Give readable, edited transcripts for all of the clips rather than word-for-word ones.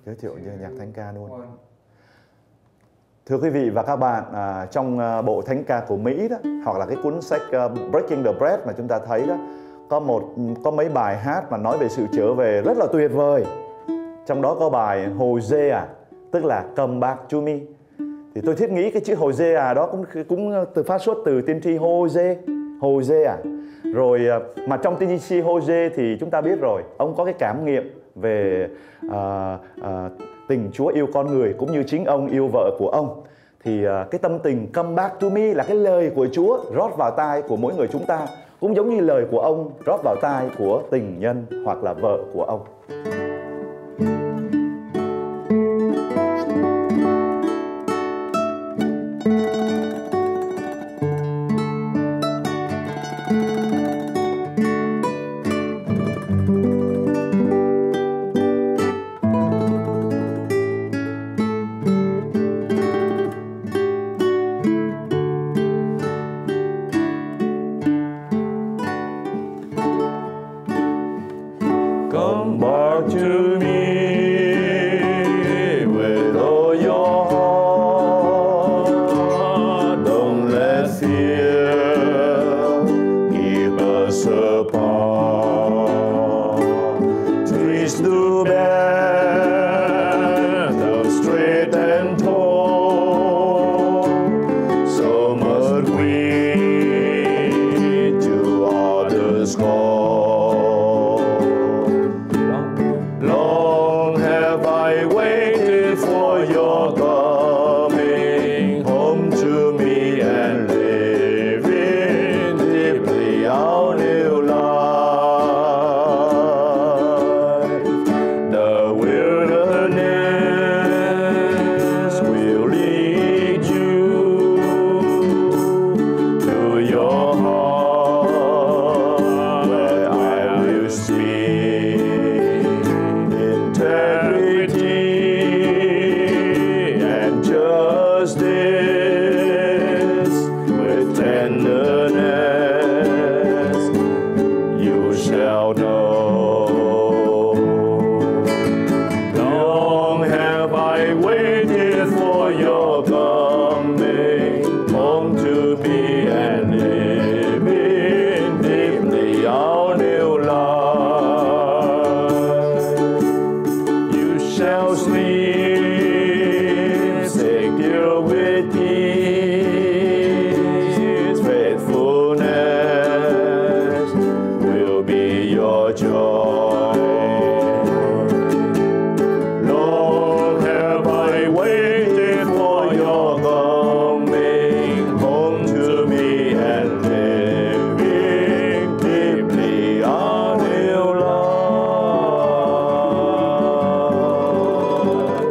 giới thiệu như nhạc thánh ca luôn. Thưa quý vị và các bạn, trong bộ thánh ca của Mỹ đó, hoặc là cái cuốn sách Breaking the Bread mà chúng ta thấy đó, có mấy bài hát mà nói về sự trở về rất là tuyệt vời. Trong đó có bài Hosea, tức là Come Back to Me. Thì tôi thiết nghĩ cái chữ Hosea đó cũng phát xuất từ tiên tri Hosea. Rồi mà trong tiên tri Hosea thì chúng ta biết rồi, ông có cái cảm nghiệm về tình Chúa yêu con người, cũng như chính ông yêu vợ của ông. Thì cái tâm tình Come Back to Me là cái lời của Chúa rót vào tai của mỗi người chúng ta, cũng giống như lời của ông rót vào tai của tình nhân hoặc là vợ của ông. Come back to me with all your heart. Don't let fear keep us apart. Twist to bear the straight and tall. So much we to others call. Long have I waited for your coming home to me and living deeply our new life. The wilderness will lead you to your heart, where I will speak integrity and justice with tenderness. You shall know. Long have I waited for your coming home to me and living deeply our new life. You shall sleep secure with peace. Faithfulness will be your joy. Long have I waited for your coming home to me and living deeply our new life.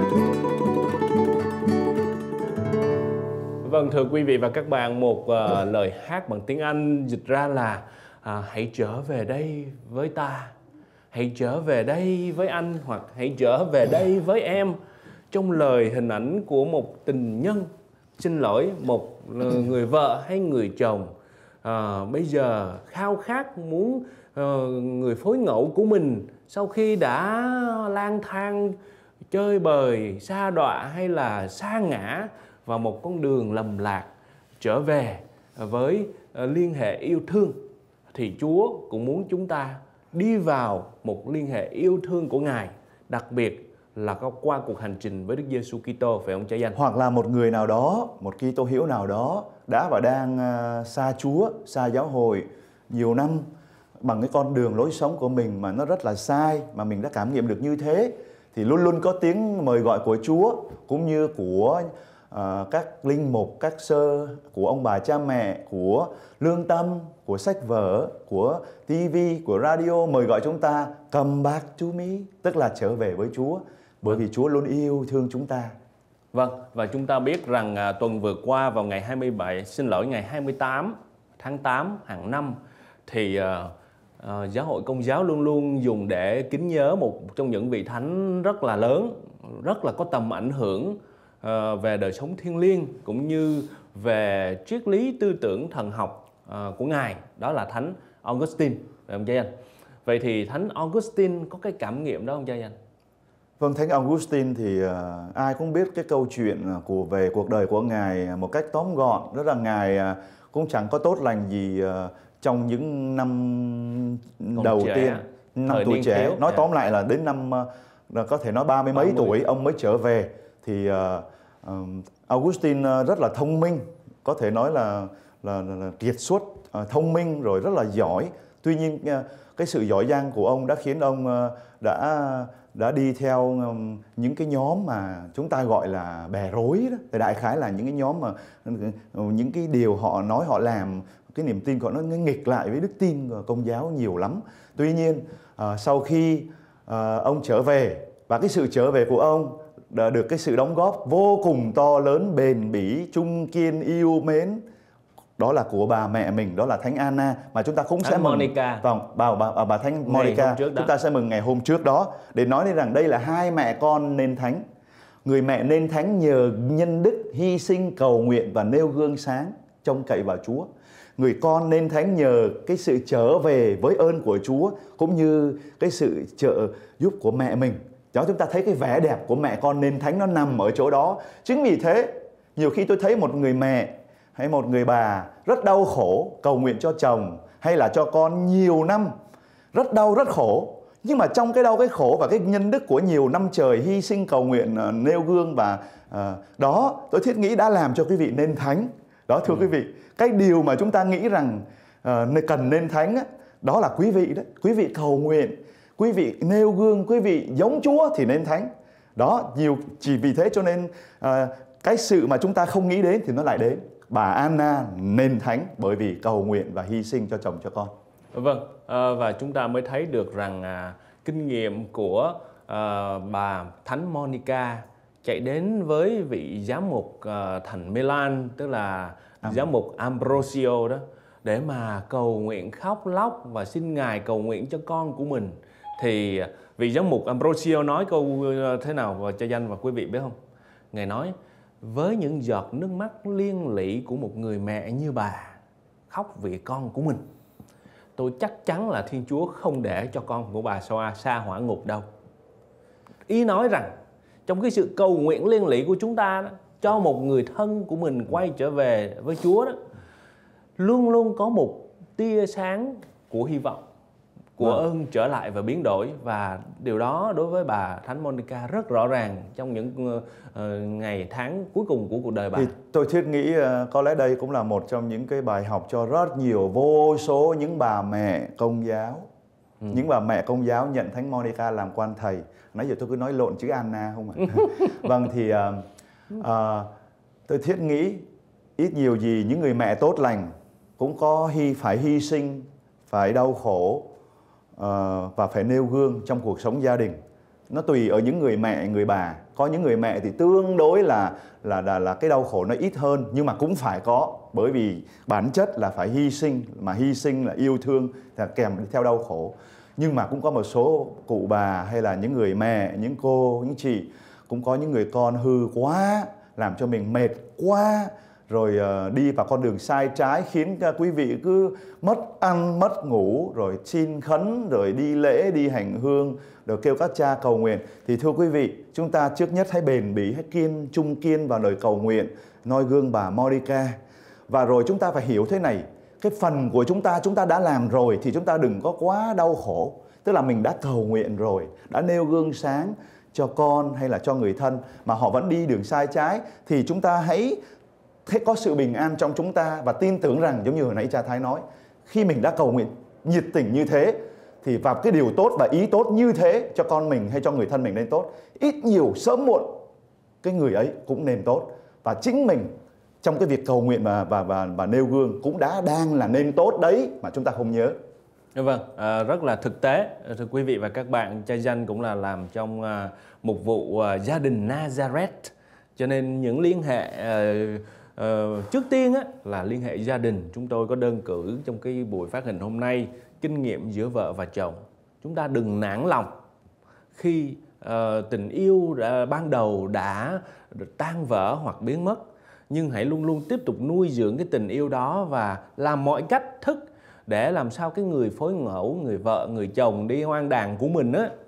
Vâng, thưa quý vị và các bạn, một lời hát bằng tiếng Anh dịch ra là hãy trở về đây với ta, hãy trở về đây với anh, hoặc hãy trở về đây với em. Trong lời hình ảnh của một tình nhân, xin lỗi, một người vợ hay người chồng bây giờ khao khát muốn người phối ngẫu của mình sau khi đã lang thang chơi bời, sa đọa hay là sa ngã vào một con đường lầm lạc, trở về với liên hệ yêu thương, thì Chúa cũng muốn chúng ta đi vào một liên hệ yêu thương của Ngài, đặc biệt là qua cuộc hành trình với Đức Giêsu Kitô, phải không cha Danh? Hoặc là một người nào đó, một Kitô hữu nào đó đã và đang xa Chúa, xa giáo hội nhiều năm bằng cái con đường lối sống của mình mà nó rất là sai, mà mình đã cảm nghiệm được như thế, thì luôn luôn có tiếng mời gọi của Chúa, cũng như của các linh mục, các sơ, của ông bà cha mẹ, của lương tâm, của sách vở, của TV, của radio mời gọi chúng ta come back to me, tức là trở về với Chúa, bởi vì Chúa luôn yêu thương chúng ta. Vâng, và chúng ta biết rằng tuần vừa qua vào ngày 28 tháng 8 hàng năm thì Giáo hội Công giáo luôn luôn dùng để kính nhớ một trong những vị thánh rất là lớn, rất là có tầm ảnh hưởng về đời sống thiêng liêng cũng như về triết lý tư tưởng thần học của Ngài, đó là Thánh Augustine, phải không cha Danh? Vậy thì Thánh Augustine có cái cảm nghiệm đó không cha Danh? Vâng, Thánh Augustine thì ai cũng biết cái câu chuyện về cuộc đời của Ngài một cách tóm gọn. Rất là Ngài cũng chẳng có tốt lành gì trong những năm Còn đầu trẻ, tiên, năm thời tuổi niên trẻ. thiếu. Nói tóm lại là đến năm có thể nói 30 mấy 30. tuổi ông mới trở về. Thì Augustine rất là thông minh, có thể nói là kiệt xuất, thông minh rồi rất là giỏi. Tuy nhiên cái sự giỏi giang của ông đã khiến ông đã đi theo những cái nhóm mà chúng ta gọi là bè rối đó. Thì đại khái là những cái nhóm mà những cái điều họ nói họ làm, cái niềm tin của họ nó nghịch lại với đức tin của Công giáo nhiều lắm. Tuy nhiên sau khi ông trở về, và cái sự trở về của ông đã được cái sự đóng góp vô cùng to lớn, bền bỉ, trung kiên, yêu mến, đó là của bà mẹ mình, đó là Thánh Anna, mà chúng ta cũng sẽ mừng. Monica. Vâng, bà Thánh Monica, chúng ta sẽ mừng ngày hôm trước đó, để nói đến rằng đây là hai mẹ con nên thánh. Người mẹ nên thánh nhờ nhân đức, hy sinh, cầu nguyện và nêu gương sáng, trông cậy vào Chúa. Người con nên thánh nhờ cái sự trở về với ơn của Chúa, cũng như cái sự trợ giúp của mẹ mình. Đó, chúng ta thấy cái vẻ đẹp của mẹ con nên thánh nó nằm ở chỗ đó. Chính vì thế, nhiều khi tôi thấy một người mẹ hay một người bà rất đau khổ cầu nguyện cho chồng hay là cho con nhiều năm, rất đau rất khổ, nhưng mà trong cái đau cái khổ và cái nhân đức của nhiều năm trời hy sinh cầu nguyện, nêu gương và đó tôi thiết nghĩ đã làm cho quý vị nên thánh. Đó, thưa quý vị, cái điều mà chúng ta nghĩ rằng cần nên thánh đó là quý vị đó. Quý vị cầu nguyện, quý vị nêu gương, quý vị giống Chúa thì nên thánh. Đó, chỉ vì thế cho nên cái sự mà chúng ta không nghĩ đến thì nó lại đến. Bà Anna nên thánh bởi vì cầu nguyện và hy sinh cho chồng cho con. Vâng, và chúng ta mới thấy được rằng kinh nghiệm của bà Thánh Monica chạy đến với vị giám mục thành Milan, tức là giám mục Ambrosio đó, để mà cầu nguyện khóc lóc và xin Ngài cầu nguyện cho con của mình. Thì vị giám mục Ambrosio nói câu thế nào cho danh và quý vị biết không? Ngài nói: với những giọt nước mắt liên lỉ của một người mẹ như bà khóc vì con của mình, tôi chắc chắn là Thiên Chúa không để cho con của bà xa hỏa ngục đâu. Ý nói rằng trong cái sự cầu nguyện liên lỉ của chúng ta đó, cho một người thân của mình quay trở về với Chúa đó, luôn luôn có một tia sáng của hy vọng, của ơn trở lại và biến đổi. Và điều đó đối với bà Thánh Monica rất rõ ràng trong những ngày tháng cuối cùng của cuộc đời bà. Thì tôi thiết nghĩ có lẽ đây cũng là một trong những cái bài học cho rất nhiều, vô số những bà mẹ Công giáo. Những bà mẹ Công giáo nhận Thánh Monica làm quan thầy. Nãy giờ tôi cứ nói lộn chữ Anna không ạ? Vâng, thì tôi thiết nghĩ ít nhiều gì những người mẹ tốt lành cũng có phải hy sinh, phải đau khổ và phải nêu gương trong cuộc sống gia đình. Nó tùy ở những người mẹ, người bà. Có những người mẹ thì tương đối là cái đau khổ nó ít hơn, nhưng mà cũng phải có, bởi vì bản chất là phải hy sinh, mà hy sinh là yêu thương là kèm theo đau khổ. Nhưng mà cũng có một số cụ bà hay là những người mẹ, những cô, những chị, cũng có những người con hư quá, làm cho mình mệt quá, rồi đi vào con đường sai trái khiến quý vị cứ mất ăn, mất ngủ, rồi xin khấn, rồi đi lễ, đi hành hương, rồi kêu các cha cầu nguyện. Thì thưa quý vị, chúng ta trước nhất hãy bền bỉ, hãy trung kiên vào lời cầu nguyện, noi gương bà Monica. Và rồi chúng ta phải hiểu thế này, cái phần của chúng ta đã làm rồi thì chúng ta đừng có quá đau khổ. Tức là mình đã cầu nguyện rồi, đã nêu gương sáng cho con hay là cho người thân mà họ vẫn đi đường sai trái, thì chúng ta hãy có sự bình an trong chúng ta và tin tưởng rằng, giống như hồi nãy cha Thái nói, khi mình đã cầu nguyện nhiệt tình như thế thì vào cái điều tốt và ý tốt như thế cho con mình hay cho người thân mình nên tốt, ít nhiều sớm muộn cái người ấy cũng nên tốt. Và chính mình trong cái việc cầu nguyện và nêu gương cũng đang là nên tốt đấy mà chúng ta không nhớ. Vâng, rất là thực tế. Thưa quý vị và các bạn, cha Danh cũng là làm trong mục vụ gia đình Nazareth, cho nên những liên hệ trước tiên là liên hệ gia đình. Chúng tôi có đơn cử trong cái buổi phát hình hôm nay, kinh nghiệm giữa vợ và chồng. Chúng ta đừng nản lòng khi tình yêu ban đầu đã tan vỡ hoặc biến mất, nhưng hãy luôn luôn tiếp tục nuôi dưỡng cái tình yêu đó và làm mọi cách thức để làm sao cái người phối ngẫu, người vợ, người chồng đi hoang đàn của mình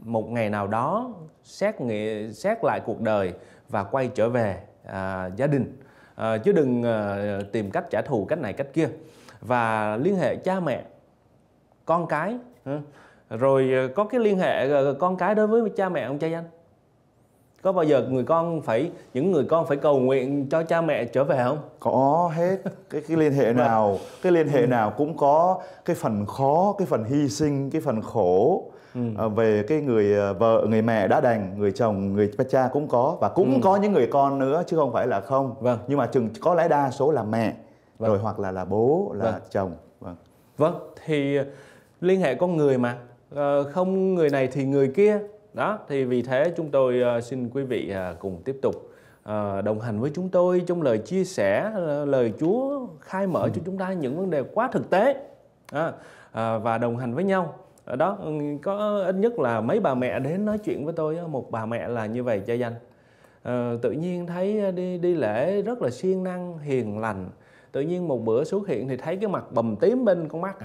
một ngày nào đó xét lại cuộc đời và quay trở về gia đình, chứ đừng tìm cách trả thù cách này cách kia. Và liên hệ cha mẹ, con cái, rồi có cái liên hệ con cái đối với cha mẹ không Cha Danh? Có bao giờ những người con phải cầu nguyện cho cha mẹ trở về không? Có hết. Cái liên hệ nào cũng có cái phần khó, cái phần hy sinh, cái phần khổ. Về cái người vợ, người mẹ đã đành, người chồng, người cha cũng có, và cũng có những người con nữa chứ không phải là không. Nhưng mà có lẽ đa số là mẹ, rồi hoặc là bố, là chồng. Vâng, thì liên hệ con người mà, không người này thì người kia. Đó, thì vì thế chúng tôi xin quý vị cùng tiếp tục đồng hành với chúng tôi trong lời chia sẻ, lời Chúa khai mở cho chúng ta những vấn đề quá thực tế, và đồng hành với nhau. Đó, có ít nhất là mấy bà mẹ đến nói chuyện với tôi. Một bà mẹ là như vậy Cha Danh, tự nhiên thấy đi lễ rất là siêng năng, hiền lành, tự nhiên một bữa xuất hiện thì thấy cái mặt bầm tím bên con mắt.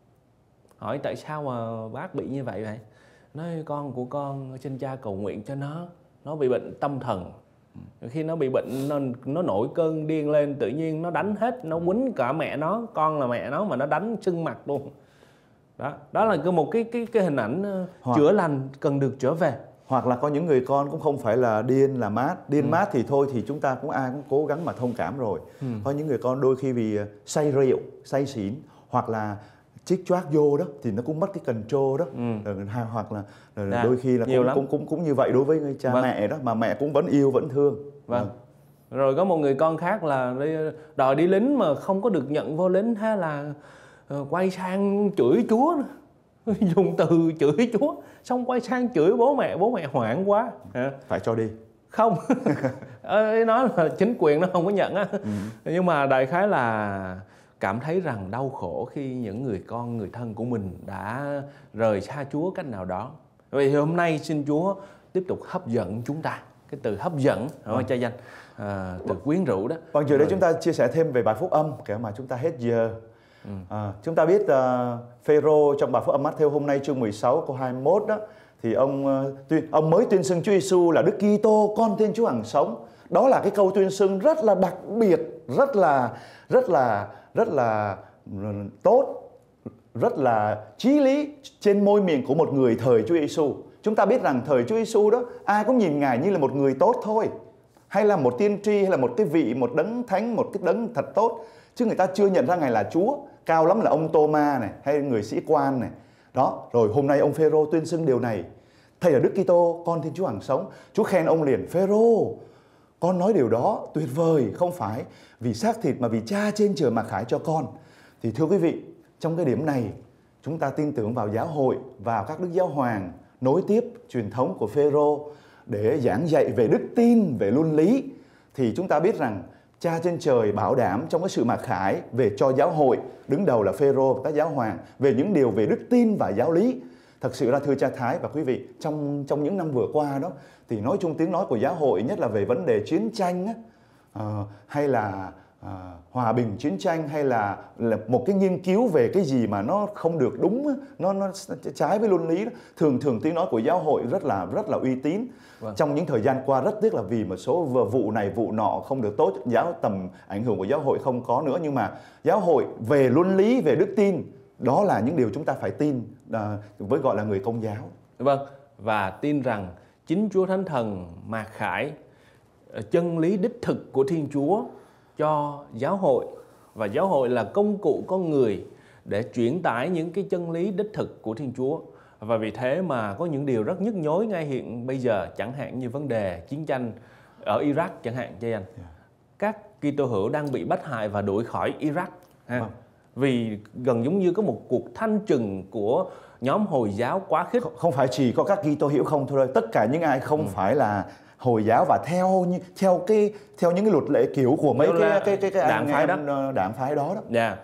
Hỏi tại sao mà bác bị như vậy? Nói con của con xin cha cầu nguyện cho nó bị bệnh tâm thần. Khi nó bị bệnh nó nổi cơn điên lên, tự nhiên nó đánh hết, nó quýnh cả mẹ nó, con là mẹ nó mà nó đánh sưng mặt luôn. Đó là một cái hình ảnh chữa lành cần được trở về. Hoặc là có những người con cũng không phải là điên là mát. Điên mát thì thôi thì chúng ta ai cũng cố gắng mà thông cảm rồi. Có những người con đôi khi vì say rượu, say xỉn, hoặc là chích choác vô đó thì nó cũng mất cái control đó. Hoặc là đôi khi là cũng như vậy đối với người cha mẹ đó, mà mẹ cũng vẫn yêu vẫn thương. Rồi có một người con khác là đòi đi lính mà không có được nhận vô lính, hay là quay sang chửi Chúa, dùng từ chửi Chúa, xong quay sang chửi bố mẹ hoảng quá. Phải cho đi. Không, nói là chính quyền nó không có nhận á. Nhưng mà đại khái là cảm thấy rằng đau khổ khi những người con, người thân của mình đã rời xa Chúa cách nào đó. Vậy thì hôm nay xin Chúa tiếp tục hấp dẫn chúng ta. Cái từ hấp dẫn, Cha Danh, từ quyến rũ đó. Vâng, giờ đây chúng ta chia sẻ thêm về bài phúc âm, kể mà chúng ta hết giờ. Chúng ta biết Phêrô trong bài phúc âm Mát-thêu hôm nay chương 16 câu 21 đó, thì ông mới tuyên xưng Chúa Giêsu là Đức Kitô, con Thiên Chúa hằng sống. Đó là cái câu tuyên xưng rất là đặc biệt, rất là tốt, rất là chí lý trên môi miệng của một người thời Chúa Giêsu. Chúng ta biết rằng thời Chúa Giêsu đó, ai cũng nhìn Ngài như là một người tốt thôi, hay là một tiên tri, hay là một cái vị, một đấng thánh, một cái đấng thật tốt, chứ người ta chưa nhận ra Ngài là Chúa. Cao lắm là ông Tô-ma này, hay người sĩ quan này. Đó, rồi hôm nay ông Phêrô tuyên xưng điều này: Thầy là Đức Kitô, con Thiên Chúa hằng sống. Chúa khen ông liền: Phêrô, con nói điều đó tuyệt vời, không phải vì xác thịt mà vì Cha trên trời mà khải cho con. Thì thưa quý vị, trong cái điểm này chúng ta tin tưởng vào giáo hội, vào các đức giáo hoàng, nối tiếp truyền thống của Phêrô để giảng dạy về đức tin, về luân lý. Thì chúng ta biết rằng Cha trên trời bảo đảm trong cái sự mặc khải về cho giáo hội, đứng đầu là Phêrô và các giáo hoàng, về những điều về đức tin và giáo lý. Thật sự ra thưa cha Thái và quý vị, trong những năm vừa qua đó, thì nói chung tiếng nói của giáo hội, nhất là về vấn đề chiến tranh hay là hòa bình chiến tranh, hay là một cái nghiên cứu về cái gì mà nó không được đúng, nó trái với luân lý đó. Thường tiếng nói của giáo hội rất là uy tín. Trong những thời gian qua rất tiếc là vì một số vụ này vụ nọ không được tốt, tầm ảnh hưởng của giáo hội không có nữa. Nhưng mà giáo hội về luân lý, về đức tin, đó là những điều chúng ta phải tin với gọi là người Công giáo. Vâng, và tin rằng chính Chúa Thánh Thần mạc khải chân lý đích thực của Thiên Chúa cho giáo hội, và giáo hội là công cụ con người để chuyển tải những cái chân lý đích thực của Thiên Chúa. Và vì thế mà có những điều rất nhức nhối ngay hiện bây giờ, chẳng hạn như vấn đề chiến tranh ở Iraq chẳng hạn, Cha Danh. Các Kitô hữu đang bị bắt hại và đuổi khỏi Iraq. Vì gần giống như có một cuộc thanh trừng của nhóm Hồi giáo quá khích. Không phải chỉ có các Kitô hữu không thôi, tất cả những ai không phải là Hồi giáo và theo những cái luật lệ kiểu của mấy cái đảng phái đó.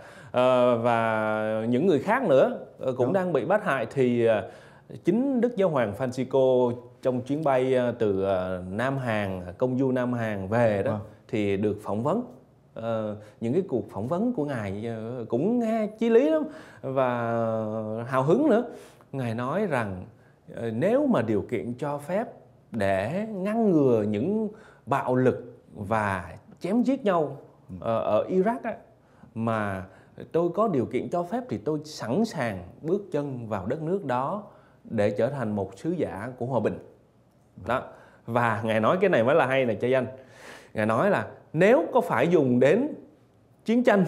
Và những người khác nữa cũng đang bị bắt hại. Thì chính Đức Giáo hoàng Francisco trong chuyến bay từ Nam Hàn, công du Nam Hàn về đó, thì được phỏng vấn. Những cái cuộc phỏng vấn của Ngài cũng nghe chí lý lắm và hào hứng nữa. Ngài nói rằng nếu mà điều kiện cho phép để ngăn ngừa những bạo lực và chém giết nhau ở Iraq á, mà tôi có điều kiện cho phép thì tôi sẵn sàng bước chân vào đất nước đó để trở thành một sứ giả của hòa bình. Đó. Và Ngài nói cái này mới là hay này Trai Danh. Ngài nói là nếu có phải dùng đến chiến tranh,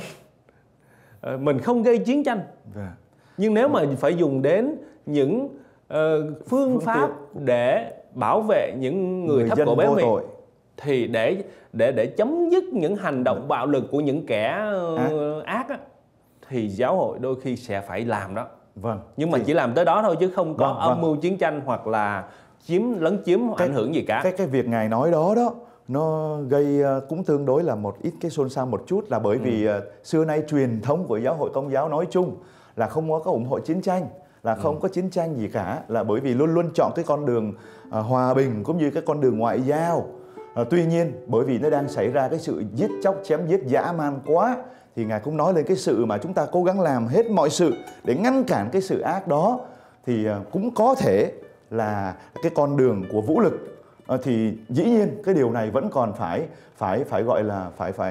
mình không gây chiến tranh, nhưng nếu mà phải dùng đến những phương pháp để bảo vệ những người thấp cổ bé mị, thì để chấm dứt những hành động bạo lực của những kẻ ác á, thì giáo hội đôi khi sẽ phải làm đó. Nhưng mà chỉ làm tới đó thôi, chứ không có âm mưu chiến tranh hoặc là lấn chiếm ảnh hưởng gì cả. Cái việc Ngài nói đó nó gây cũng tương đối là một ít cái xôn xao một chút, là bởi vì xưa nay truyền thống của giáo hội Công giáo nói chung là không có ủng hộ chiến tranh, là không có chiến tranh gì cả, là bởi vì luôn luôn chọn cái con đường hòa bình cũng như cái con đường ngoại giao. Tuy nhiên bởi vì nó đang xảy ra cái sự giết chóc chém giết dã man quá, thì Ngài cũng nói lên cái sự mà chúng ta cố gắng làm hết mọi sự để ngăn cản cái sự ác đó, thì cũng có thể là cái con đường của vũ lực. Thì dĩ nhiên cái điều này vẫn còn phải gọi là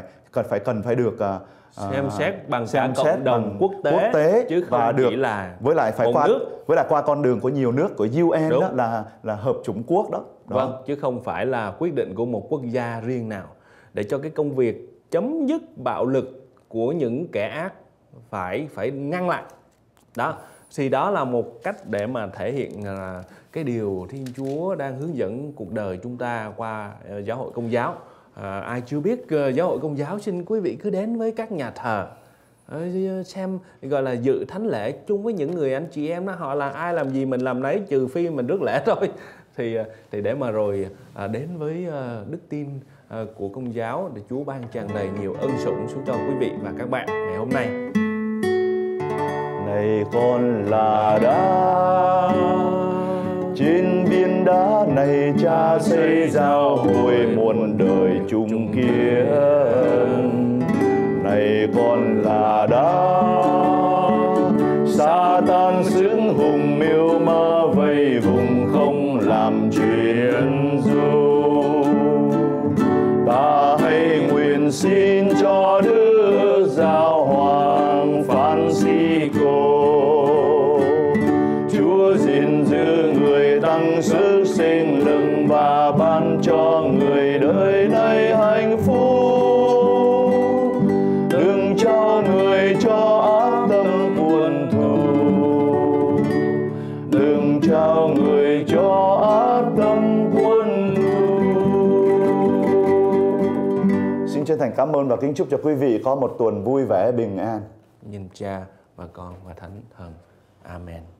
cần phải được xem xét bằng cả cộng đồng quốc tế chứ không và được, chỉ là với lại phải qua con đường của nhiều nước, của UN. Đó là Hợp Chủng Quốc đó. Vâng, chứ không phải là quyết định của một quốc gia riêng nào. Để cho cái công việc chấm dứt bạo lực của những kẻ ác phải ngăn lại. Đó, thì đó là một cách để mà thể hiện là cái điều Thiên Chúa đang hướng dẫn cuộc đời chúng ta qua giáo hội Công giáo. Ai chưa biết giáo hội Công giáo, xin quý vị cứ đến với các nhà thờ, xem, gọi là dự thánh lễ chung với những người anh chị em đó. Họ là ai làm gì mình làm nấy, trừ phi mình rước lễ thôi. Thì để mà rồi đến với đức tin của Công giáo, để Chúa ban tràn đầy nhiều ân sủng xuống cho quý vị và các bạn ngày hôm nay. Này con là đá trên viên đá này, Cha xây giáo hội muôn đời chung kiếp. Này con là đá, Sa-tan xứng hùng mưu ma vây vùng, không làm chuyện ru. Ta hãy nguyện xin cho Đức Giáo Hoàng Francisco, Chúa gìn giữ người, tăng sức sinh lực và ban cho người đời này hạnh phúc. Đừng cho người cho ác tâm buồn thù, đừng cho người cho ác tâm buồn thù. Xin chân thành cảm ơn và kính chúc cho quý vị có một tuần vui vẻ bình an. Nhìn Cha và Con và Thánh Thần. Amen.